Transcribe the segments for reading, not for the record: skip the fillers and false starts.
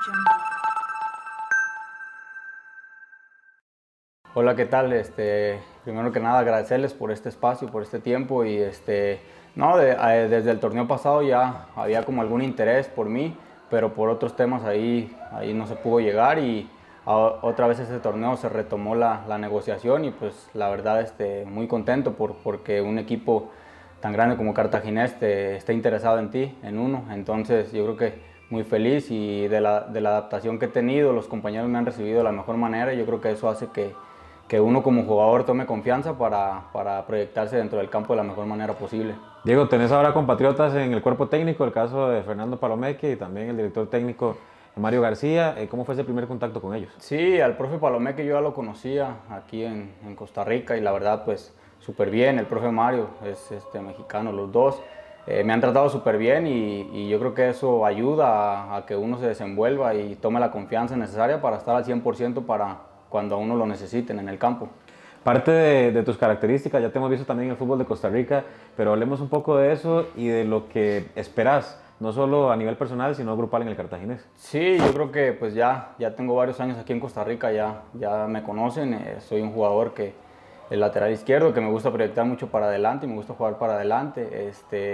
Hola, ¿qué tal? Primero que nada agradecerles por este espacio, por este tiempo y no, desde el torneo pasado ya había como algún interés por mí, pero por otros temas ahí no se pudo llegar y otra vez ese torneo se retomó la negociación y pues la verdad muy contento porque un equipo tan grande como Cartaginés está interesado en ti, en uno, entonces yo creo que muy feliz y de la adaptación que he tenido, los compañeros me han recibido de la mejor manera y yo creo que eso hace que uno como jugador tome confianza para proyectarse dentro del campo de la mejor manera posible. Diego, tenés ahora compatriotas en el cuerpo técnico, el caso de Fernando Palomeque y también el director técnico Mario García. ¿Cómo fue ese primer contacto con ellos? Sí, al profe Palomeque yo ya lo conocía aquí en Costa Rica y la verdad pues súper bien. El profe Mario es mexicano, los dos. Me han tratado súper bien y yo creo que eso ayuda a que uno se desenvuelva y tome la confianza necesaria para estar al 100% para cuando a uno lo necesiten en el campo. Parte de tus características, ya te hemos visto también en el fútbol de Costa Rica, pero hablemos un poco de eso y de lo que esperás, no solo a nivel personal, sino grupal en el Cartaginés. Sí, yo creo que pues ya tengo varios años aquí en Costa Rica, ya me conocen, soy un jugador que el lateral izquierdo, que me gusta proyectar mucho para adelante y me gusta jugar para adelante.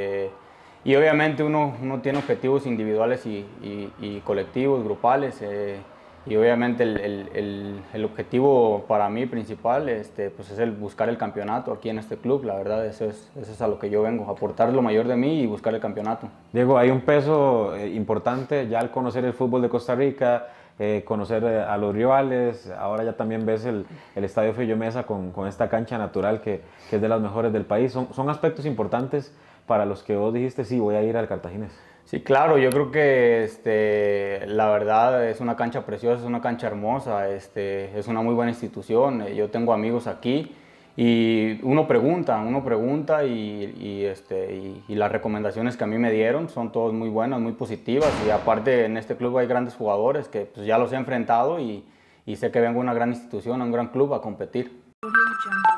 Y obviamente uno tiene objetivos individuales y colectivos, grupales. Y obviamente el objetivo para mí principal pues es el buscar el campeonato aquí en este club. La verdad, eso es a lo que yo vengo, aportar lo mayor de mí y buscar el campeonato. Diego, hay un peso importante ya al conocer el fútbol de Costa Rica, conocer a los rivales, ahora ya también ves el Estadio Fillo Mesa con esta cancha natural que es de las mejores del país. Son aspectos importantes para los que vos dijiste, sí, voy a ir al Cartaginés. Sí, claro, yo creo que la verdad es una cancha preciosa, es una cancha hermosa, es una muy buena institución, yo tengo amigos aquí y uno pregunta y las recomendaciones que a mí me dieron son todas muy buenas, muy positivas y aparte en este club hay grandes jugadores que pues, ya los he enfrentado y sé que vengo a una gran institución, a un gran club a competir.